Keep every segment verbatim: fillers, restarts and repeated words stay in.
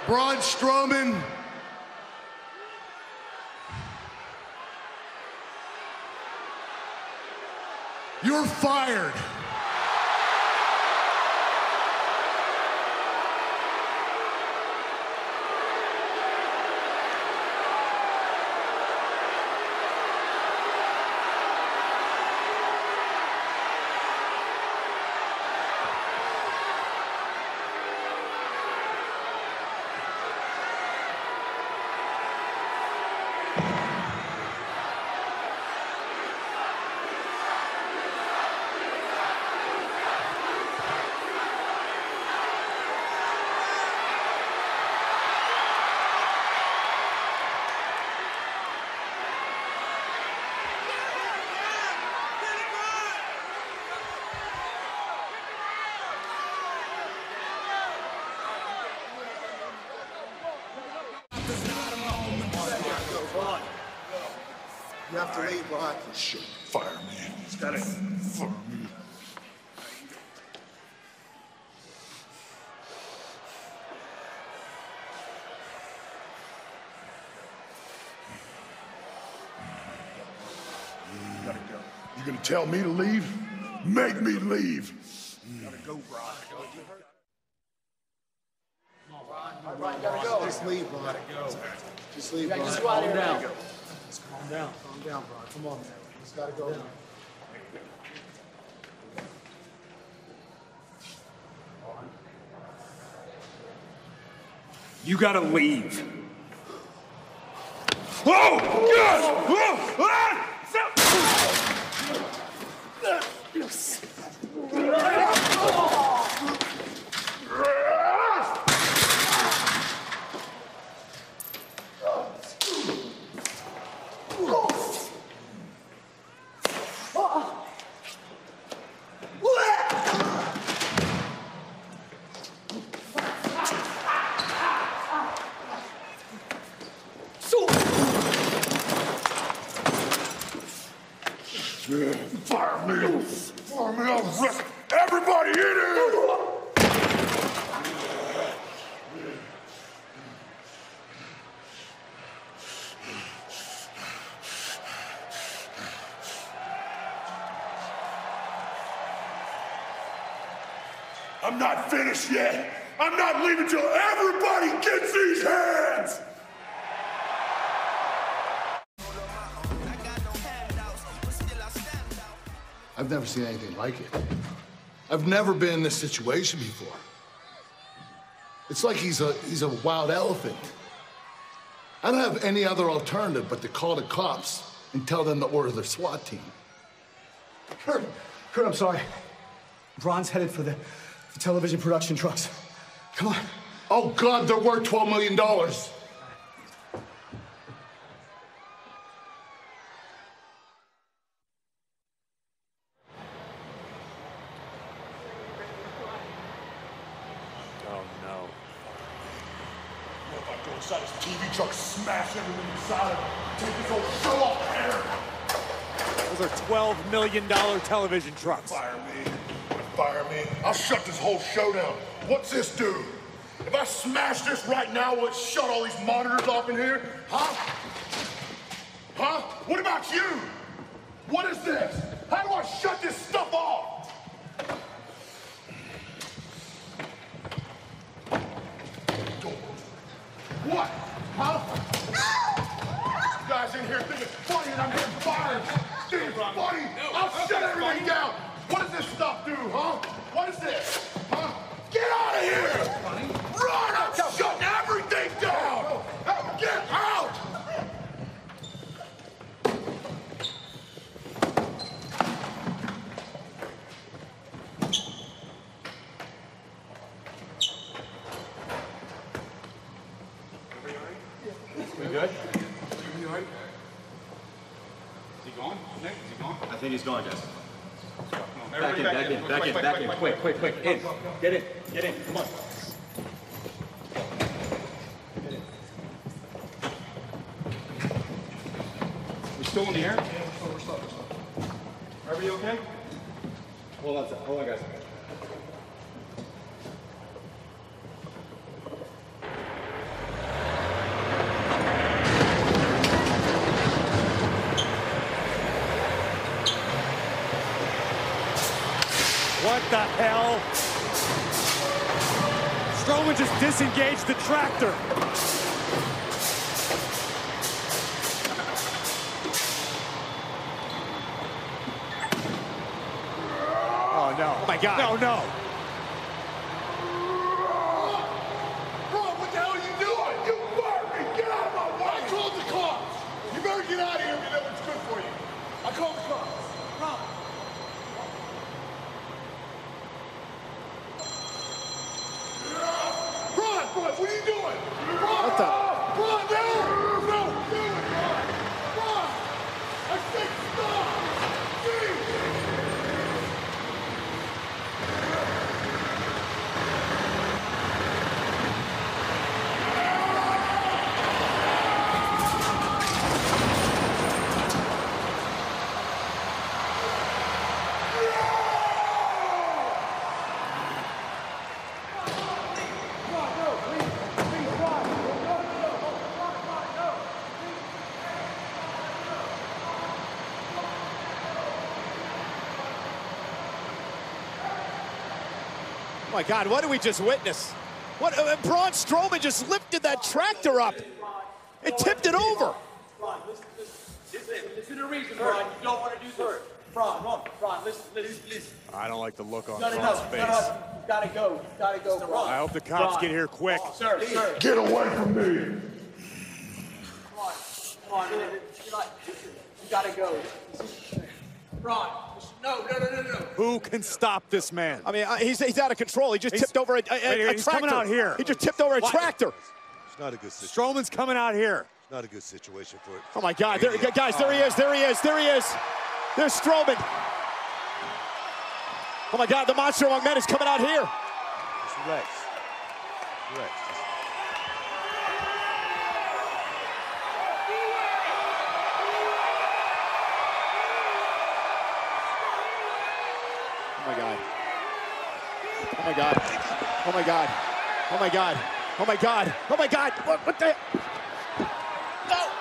Braun Strowman, you're fired. You have to leave, Braun. Shit, fire me. He's got it. Fire me. You gotta go. You gonna tell me to leave? Make me leave. You gotta go, Braun. All right, you gotta go. Just leave, Braun. Just leave, Braun. Just go out here. Just calm down. Calm down, Braun. Come on, man. Just gotta go. Down. You gotta leave. Oh, God! Oh, ah! Fire me! Fire me! I'll wreck everybody in here! I'm not finished yet! I'm not leaving till everybody gets these hands! I've never seen anything like it. I've never been in this situation before. It's like he's a, he's a wild elephant. I don't have any other alternative but to call the cops and tell them to order their SWAT team. Kurt, Kurt, I'm sorry. Braun's headed for the for television production trucks. Come on. Oh, God, they're worth twelve million dollars. Oh, no. What if I go inside his T V truck, smash everything inside of it, take this whole show off the air? Those are twelve million dollar television trucks. Fire me. Fire me. I'll shut this whole show down. What's this do? If I smash this right now, will it shut all these monitors off in here? Huh? Huh? What about you? What is this? How do I shut this stuff off? What? Huh? You guys in here think it's funny and I'm getting fired. Think it's funny? I'll shut everything down. What does this stuff do, huh? What is this? Huh? Get out of here! Run! I'm shutting everything down! Get out! We good? You all right? Is he gone? Nick, is he gone? I think he's gone, guys. Back in, back in, back in, back in, quick, quick, quick, in. Get in, get in, come on. We're still in the air? Yeah, we're still, we're still, we're still. Are we okay? Hold on, hold on, guys. the hell? Strowman just disengaged the tractor. Oh, no. Oh, my God. No, no. Braun, what the hell are you doing? You fucking get out of my way! I called the cops! You better get out of here if you know what's good for you. I called the cops. Braun. Braun, Braun, what are you doing? Braun! What the? Braun, no! No! Do it, Braun! Braun! I said stop! Jeez! Oh my God, what did we just witness? What, uh, Braun Strowman just lifted that tractor up. It tipped it over. Braun, listen, listen. Listen to the reason, Braun. You don't want to do this. Braun, Braun, Braun, listen, listen, listen. I don't like the look on No, no, Braun's no, face. no, no. You gotta go. You gotta go, Braun. I hope the cops Braun. get here quick. Sir, sir. Get away from me! Braun, Braun, you're not, you gotta go. Braun, no, no, no, no, no. Who can stop this man? I mean, uh, he's, he's out of control. He just He's- tipped over a, a, Wait, a, a he's tractor. coming out here. He just tipped over a What? tractor. It's not a good situation. Strowman's coming out here. It's not a good situation for it. Oh my God, there, guys, there he is, there he is, there he is. There's Strowman. Oh my God, the Monster Among Men is coming out here. Just relax. Relax. Just Oh my God. Oh my God. Oh my God. Oh my God. Oh my God. Oh my God. What, what the? No.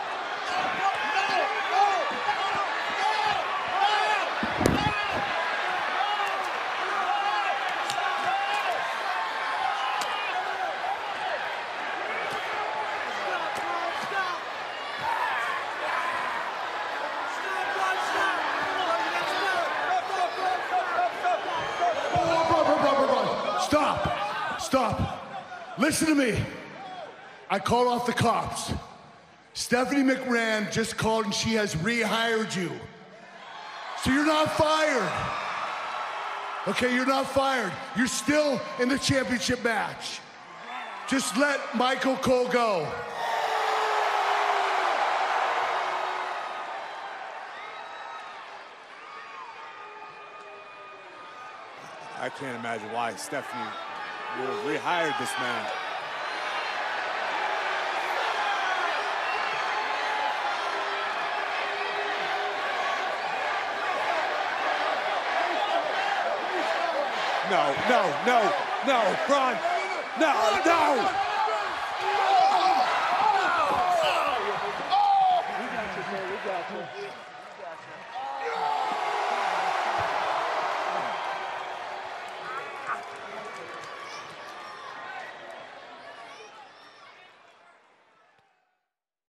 Stop! Stop! Listen to me. I called off the cops. Stephanie McMahon just called and she has rehired you. So you're not fired. Okay, you're not fired. You're still in the championship match. Just let Michael Cole go. I can't imagine why Stephanie would have rehired this man. No, no, no, no, Braun, no, no!